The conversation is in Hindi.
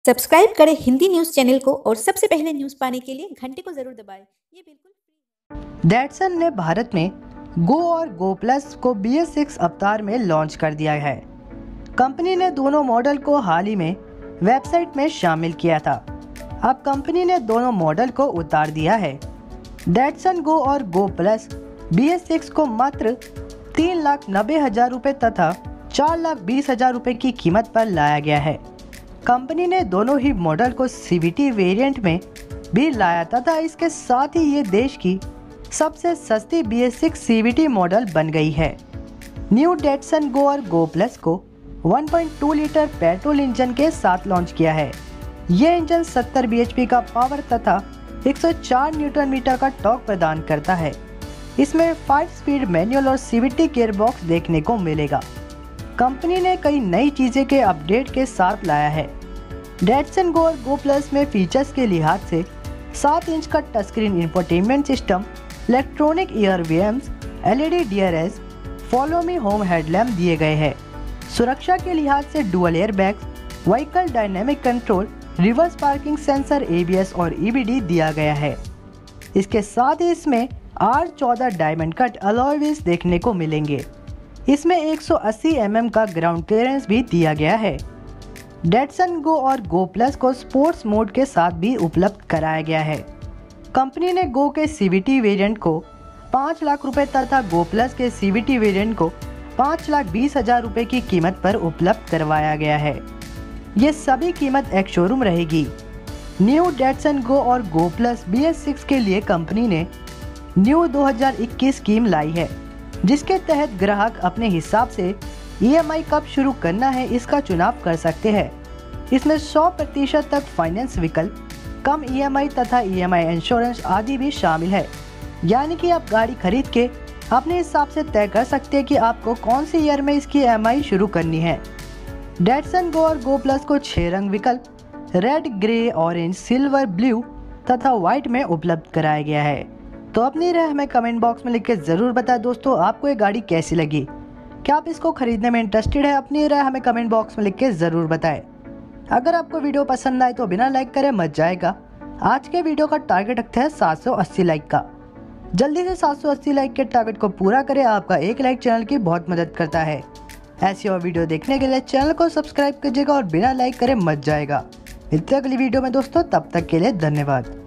सब्सक्राइब करें हिंदी न्यूज़ चैनल को और सबसे पहले न्यूज़ पाने के लिए घंटे को जरूर दबाएं। ये बिल्कुल डैटसन ने भारत में गो और गो प्लस को BS6 अवतार में लॉन्च कर दिया है। कंपनी ने दोनों मॉडल को हाल ही में वेबसाइट में शामिल किया था। अब कंपनी ने दोनों मॉडल को उतार दिया है। डैटसन गो और गो प्लस BS6 को मात्र 3,90,000 रुपये तथा 4,20,000 रुपये की कीमत पर लाया गया है। कंपनी ने दोनों ही मॉडल को CVT वेरिएंट में भी लाया तथा इसके साथ ही ये देश की सबसे सस्ती BS6 CVT मॉडल बन गई है। न्यू डैटसन गो और गो प्लस को 1.2 लीटर पेट्रोल इंजन के साथ लॉन्च किया है। ये इंजन 70 bhp का पावर तथा 104 न्यूटन मीटर का टॉर्क प्रदान करता है। इसमें 5 स्पीड मैनुअल और CVT गियरबॉक्स देखने को मिलेगा। कंपनी ने कई नई चीज़ें के अपडेट के साथ लाया है। डैटसन गो और गो प्लस में फीचर्स के लिहाज से 7 इंच का touch screen infotainment system, electronic ईयर वेम्स, LED DRS, follow me home headlamp दिए गए हैं। सुरक्षा के लिहाज से dual airbags, vehicle dynamic control, reverse parking sensor, ABS और EBD दिया गया है। इसके साथ ही इसमें R14 diamond cut alloy wheels देखने को मिलेंगे। इसमें 180 mm का ग्राउंड क्लियरेंस भी दिया गया है। डैटसन गो और गो प्लस को स्पोर्ट्स मोड के साथ भी उपलब्ध कराया गया है। कंपनी ने गो के CVT वेरिएंट को 5 लाख रुपए तथा गो प्लस के CVT वेरिएंट को 5,20,000 रुपए की कीमत पर उपलब्ध करवाया गया है। ये सभी कीमत एक शोरूम रहेगी। न्यू डैटसन गो और गो प्लस BS6 के लिए कंपनी ने न्यू 2021 स्कीम लाई है, जिसके तहत ग्राहक अपने हिसाब से EMI कब शुरू करना है इसका चुनाव कर सकते हैं। इसमें 100% तक फाइनेंस विकल्प, कम EMI तथा EMI इंश्योरेंस आदि भी शामिल है। यानी कि आप गाड़ी खरीद के अपने हिसाब से तय कर सकते हैं कि आपको कौन सी ईयर में इसकी EMI शुरू करनी है। डैटसन गो और गो प्लस को 6 रंग विकल्प red, grey, orange, silver, blue तथा व्हाइट में उपलब्ध कराया गया है। तो अपनी राय हमें कमेंट बॉक्स में लिख के ज़रूर बताएं दोस्तों, आपको ये गाड़ी कैसी लगी। क्या आप इसको खरीदने में इंटरेस्टेड है? अपनी राय हमें कमेंट बॉक्स में लिख के ज़रूर बताएं। अगर आपको वीडियो पसंद आए तो बिना लाइक करे मत जाएगा। आज के वीडियो का टारगेट रखते हैं 780 लाइक का। जल्दी से 780 लाइक के टारगेट को पूरा करें। आपका एक लाइक चैनल की बहुत मदद करता है। ऐसी और वीडियो देखने के लिए चैनल को सब्सक्राइब कीजिएगा और बिना लाइक करे मत जाएगा। मिलते हैं अगली वीडियो में दोस्तों, तब तक के लिए धन्यवाद।